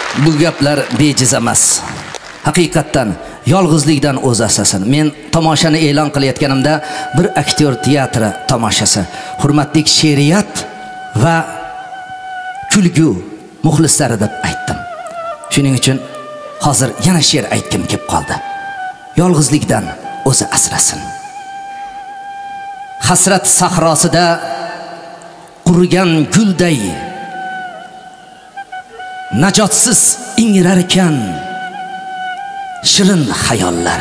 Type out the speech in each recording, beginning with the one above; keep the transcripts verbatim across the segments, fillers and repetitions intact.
Bu gaplar bejiz emas. Haqiqatdan yolg'izlikdan o'z asasin. Men tomoshani e'lon qilayotganimda bir aktyor teatri tomoshasi, hurmatli she'riyat va kulgu muxlislari deb aytdim. Shuning uchun hozir yana she'r aytgim kelib qoldi. Yolg'izlikdan o'zi asrasin. Hasrat sahrosida qurigan gulday najotsiz ingrar ekan shirin xayollar.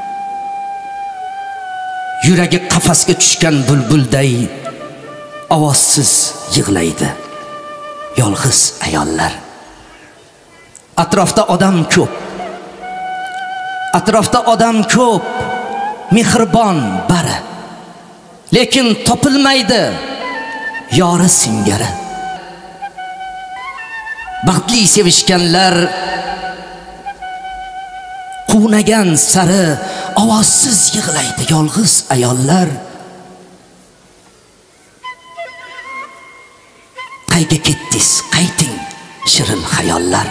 Yuragi qafasga tushgan bulbulday ovozsiz yig'laydi yolg'iz ayollar. Atrofda odam ko'p. Atrofda odam ko'p, mehribon bari. Lekin topilmaydi yori singari. Baxtli sevishganlar quvnagan sari ovozsiz yig'laydi yolg'iz ayollar. Qayga ketdingiz, qayting shirin xayollar.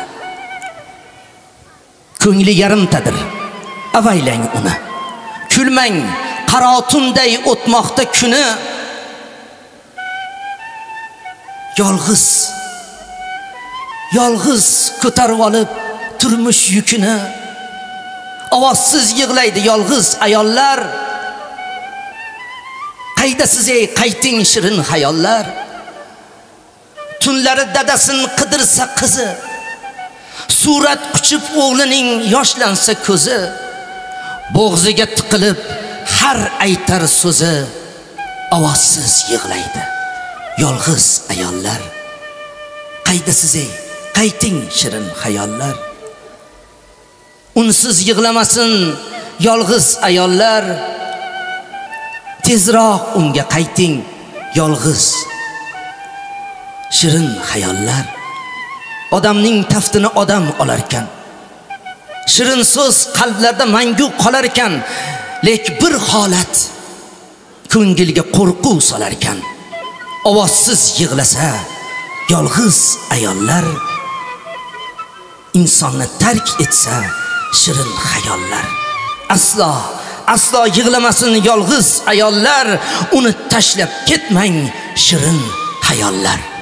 Ko'ngli yarimtadir, avaylang uni. Kulmang, qarotunday o'tmoqda kuni. Yolg'iz Yolg'iz ko'tarib olib turmush yukini. Ovozsiz yig'laydi yolg'iz ayollar. Qaydasiz ey qayting shirin xayollar. Tunlari dadasin qidirsa qizi, surat quchib o'g'lining yoshlansa ko'zi, bo'g'ziga tiqilib har aytar so'zi ovozsiz yig'laydi yolg'iz ayollar. Qaydasiz ey qayting shirin xayollar. Unsiz yig'lamasin yolg'iz ayollar. Tezroq unga qayting yolg'iz shirin xayollar. Odamning taftini odam olar ekan. Shirin so'z qalblarda mangu qolar ekan. Lek bir holat ko'ngilga qo'rquv solar ekan. Ovozsiz yig'lasa yolg'iz ayollar. Insonni tark etsa shirin xayollar. Aslo, aslo yig'lamasin yolg'iz ayollar. Uni tashlab ketmang shirin xayollar.